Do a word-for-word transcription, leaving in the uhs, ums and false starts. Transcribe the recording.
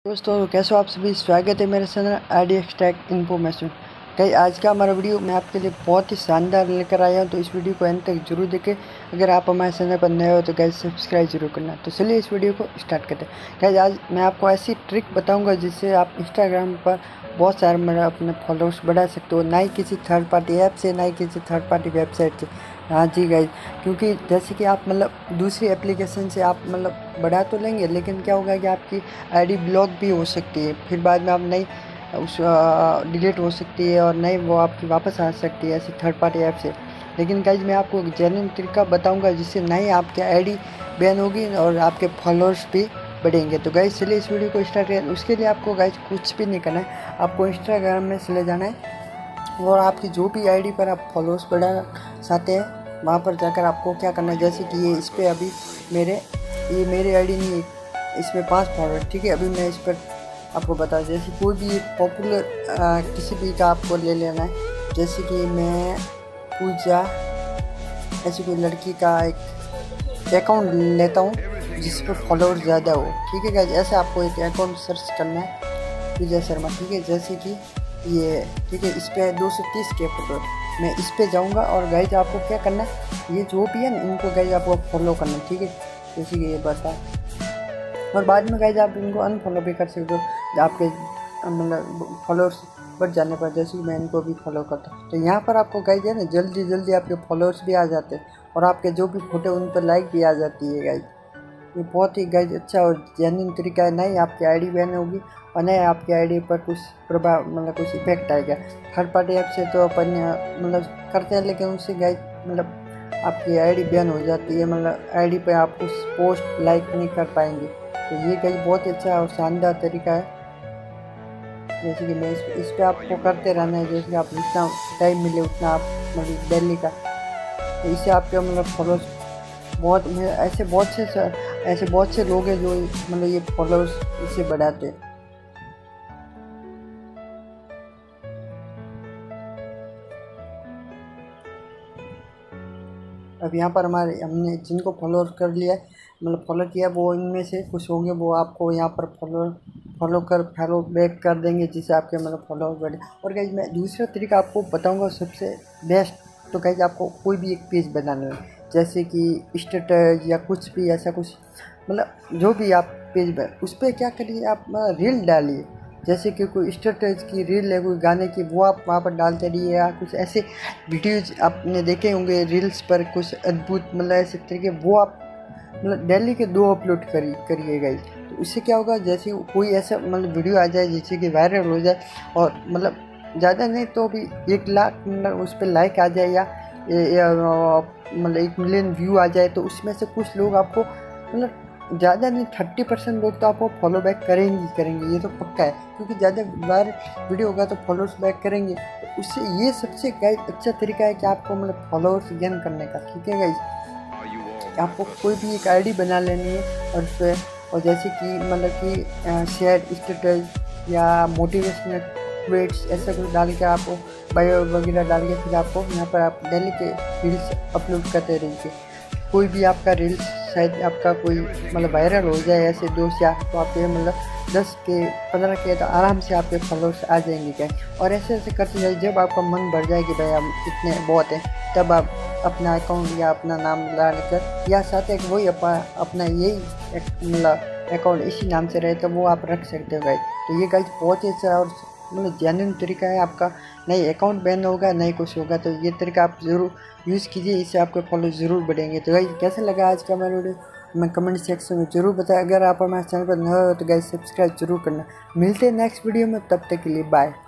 दोस्तों कैसे हो आप सभी। स्वागत है मेरे चैनल आईडी एक्सट्रैक्ट इन्फॉर्मेशन। कई आज का हमारा वीडियो मैं आपके लिए बहुत ही शानदार लेकर आया हूं, तो इस वीडियो को अंत तक जरूर देखें। अगर आप हमारे चैनल पर नए हो तो गाइस सब्सक्राइब जरूर करना। तो चलिए इस वीडियो को स्टार्ट करते हैं। गाइस आज मैं आपको ऐसी ट्रिक बताऊँगा जिससे आप इंस्टाग्राम पर बहुत सारे मेरा अपने फॉलोअर्स बढ़ा सकते हो, ना ही किसी थर्ड पार्टी ऐप से, ना ही किसी थर्ड पार्टी वेबसाइट से। हाँ जी गाइज, क्योंकि जैसे कि आप मतलब दूसरी एप्लीकेशन से आप मतलब बढ़ा तो लेंगे, लेकिन क्या होगा कि आपकी आईडी ब्लॉक भी हो सकती है, फिर बाद में आप नई उस डिलीट हो सकती है और नई वो आपकी वापस आ सकती है ऐसी थर्ड पार्टी ऐप से। लेकिन गाइज मैं आपको एक जेन्युइन तरीका बताऊंगा जिससे नई आपकी आईडी बैन होगी और आपके फॉलोअर्स भी बढ़ेंगे। तो गाइज चलिए इस वीडियो को स्टार्ट करें। उसके लिए आपको गाइज कुछ भी नहीं करना है, आपको इंस्टाग्राम में चले जाना है और आपकी जो भी आईडी पर आप फॉलोअर्स बढ़ाना चाहते हैं वहाँ पर जाकर आपको क्या करना है। जैसे कि ये इस पर अभी मेरे ये मेरी आईडी नहीं है, इसमें पांच फॉलोअर, ठीक है। अभी मैं इस पर आपको बता, जैसे कोई भी पॉपुलर किसी भी का आपको ले लेना है। जैसे कि मैं पूजा ऐसी कोई लड़की का एक अकाउंट लेता हूँ जिस पर फॉलोअर ज़्यादा हो, ठीक है गाइस। ऐसे आपको एक अकाउंट सर्च करना है, पूजा शर्मा, ठीक है। जैसे कि ये, ठीक है, इस पर दो सौ तीस के फोटो, मैं इस पे जाऊंगा और गाइज आपको क्या करना है, ये जो भी है ना इनको गाइज आपको फॉलो करना है, ठीक है। जैसे कि ये बस है, और बाद में गाइज आप इनको अनफॉलो भी कर सकते हो आपके मतलब फॉलोअर्स बढ़ जाने पर। जैसे कि मैं इनको भी फॉलो करता हूँ, तो यहाँ पर आपको गाइज है ना जल्दी जल्दी आपके फॉलोअर्स भी आ जाते हैं और आपके जो भी फोटो उन पर लाइक भी आ जाती है गाइज। ये बहुत ही गाइज अच्छा और जेन्युइन तरीका है। नहीं आपकी आईडी बैन होगी और नहीं आपकी आईडी पर कुछ प्रभाव मतलब कुछ इफेक्ट आएगा। थर्ड पार्टी ऐप से तो अपन मतलब करते हैं, लेकिन उससे गाइज मतलब आपकी आईडी बैन हो जाती है, मतलब आईडी पे आप कुछ पोस्ट लाइक नहीं कर पाएंगे। तो ये गाइज बहुत ही अच्छा और शानदार तरीका है। जैसे कि मैं इस, इस पर आपको करते रहना है, जैसे कि आप जितना टाइम मिले उतना आप मतलब डेली का, तो इससे आपके मतलब फॉलोअर्स बहुत ऐसे बहुत से ऐसे बहुत से लोग हैं जो मतलब ये फॉलोअर्स इससे बढ़ाते हैं। अब यहाँ पर हमारे हमने जिनको फॉलोअर कर लिया है मतलब फॉलो किया, वो इनमें से कुछ होंगे, वो आपको यहाँ पर फॉलो फॉलो कर फॉलो बैक कर देंगे, जिससे आपके मतलब फॉलोअर बढ़े। और गाइज मैं दूसरा तरीका आपको बताऊँगा सबसे बेस्ट। तो गाइज आपको कोई भी एक पेज बनाना है, जैसे कि स्टेटस या कुछ भी ऐसा कुछ मतलब जो भी आप पेज पर, उस पर क्या करिए आप रील डालिए। जैसे कि कोई स्टेटस की रील है कोई गाने की, वो आप वहाँ पर डालते रहिए, या कुछ ऐसे वीडियोज आपने देखे होंगे रील्स पर कुछ अद्भुत मतलब ऐसे तरीके, वो आप मतलब डेली के दो अपलोड करिए करिएगा। तो उससे क्या होगा, जैसे कोई ऐसा मतलब वीडियो आ जाए जिससे कि वायरल हो जाए और मतलब ज़्यादा नहीं तो भी एक लाख मतलब उस पर लाइक आ जाए, या, या मतलब एक मिलियन व्यू आ जाए, तो उसमें से कुछ लोग आपको मतलब ज़्यादा नहीं थर्टी परसेंट लोग तो आपको फॉलो बैक करेंगे करेंगे ये तो पक्का है, क्योंकि ज़्यादा बार वीडियो होगा तो फॉलोअर्स बैक करेंगे। तो उससे ये सबसे गाइज अच्छा तरीका है कि आपको मतलब फॉलोअर्स गेन करने का, ठीक है गाइज। आपको कोई भी एक आईडी बना लेनी है और उस पर और जैसे कि मतलब कि शेयर स्टेटस या मोटिवेशनल ट्वीट्स ऐसा कुछ डाल के आपको बायो वगैरह डाल के फिर आपको यहाँ पर आप डेली के रील्स अपलोड करते रहिए। कोई भी आपका रील्स शायद आपका कोई मतलब वायरल हो जाए ऐसे दो या, तो आपके मतलब दस के पंद्रह के तो आराम से आपके फॉलोअर्स आ जाएंगे क्या। और ऐसे ऐसे करते जाए, जब आपका मन भर जाए कि भाई हम इतने बहुत हैं, तब आप अपना अकाउंट या अपना नाम डालकर या साथ एक वही अपना अपना यही मतलब अकाउंट इसी नाम से रहे तो वो आप रख सकते हो गाइज। तो ये गाइज बहुत ही अच्छा और मतलब जेन्युइन तरीका है। आपका नई अकाउंट बैन होगा नहीं कुछ होगा, तो ये तरीका आप ज़रूर यूज़ कीजिए, इससे आपके फॉलो ज़रूर बढ़ेंगे। तो गाइज कैसा लगा आज का मेरा वीडियो मैं कमेंट सेक्शन में ज़रूर बताएं। अगर आप हमारे चैनल पर नए हो तो गाइज सब्सक्राइब जरूर करना। मिलते हैं नेक्स्ट वीडियो में, तब तक के लिए बाय।